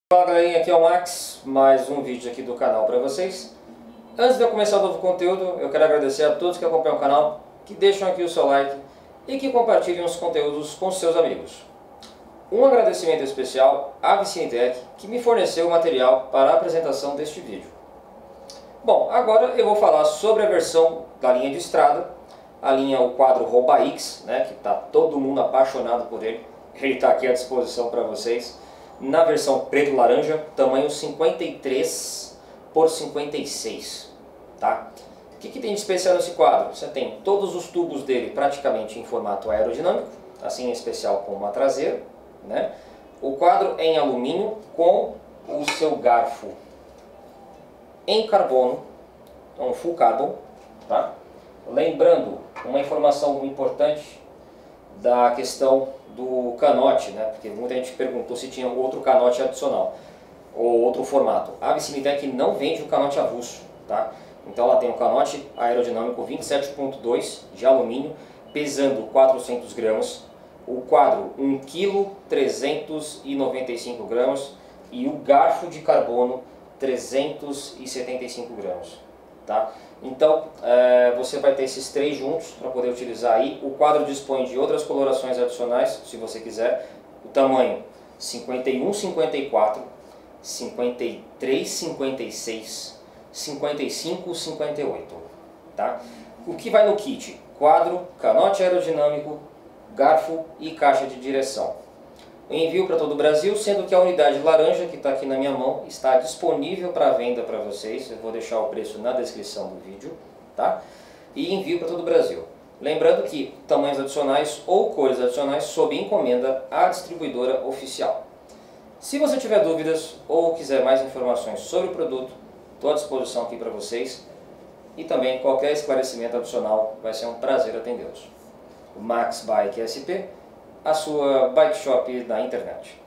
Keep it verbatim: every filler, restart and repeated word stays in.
Fala galerinha, aqui é o Max, mais um vídeo aqui do canal para vocês. Antes de eu começar o novo conteúdo, eu quero agradecer a todos que acompanham o canal, que deixam aqui o seu like e que compartilhem os conteúdos com seus amigos. Um agradecimento especial à Vicinitec, que me forneceu o material para a apresentação deste vídeo. Bom, agora eu vou falar sobre a versão da linha de estrada, a linha, o quadro Roba-X, né, que está todo mundo apaixonado por ele. Ele está aqui à disposição para vocês. Na versão preto-laranja, tamanho cinquenta e três por cinquenta e seis, tá? O que, que tem de especial nesse quadro? Você tem todos os tubos dele praticamente em formato aerodinâmico, assim em especial com uma traseira, né? O quadro é em alumínio com o seu garfo em carbono, então full carbon, tá? Lembrando uma informação importante da questão do canote, né? Porque muita gente perguntou se tinha outro canote adicional ou outro formato. A Vicinitec não vende o canote avulso, tá? Então ela tem um canote aerodinâmico vinte e sete ponto dois de alumínio, pesando quatrocentos gramas, o quadro um vírgula trezentos e noventa e cinco gramas e o garfo de carbono trezentos e setenta e cinco gramas. Tá? Então é, você vai ter esses três juntos para poder utilizar aí. O quadro dispõe de outras colorações adicionais, se você quiser. O tamanho cinquenta e um cinquenta e quatro, cinquenta e três cinquenta e seis, cinquenta e cinco cinquenta e oito. Tá? O que vai no kit? Quadro, canote aerodinâmico, garfo e caixa de direção. Envio para todo o Brasil, sendo que a unidade laranja, que está aqui na minha mão, está disponível para venda para vocês. Eu vou deixar o preço na descrição do vídeo, tá? E envio para todo o Brasil. Lembrando que tamanhos adicionais ou cores adicionais sob encomenda à distribuidora oficial. Se você tiver dúvidas ou quiser mais informações sobre o produto, estou à disposição aqui para vocês. E também qualquer esclarecimento adicional, vai ser um prazer atendê-los. O Max Bike S P, a sua bike shop na internet.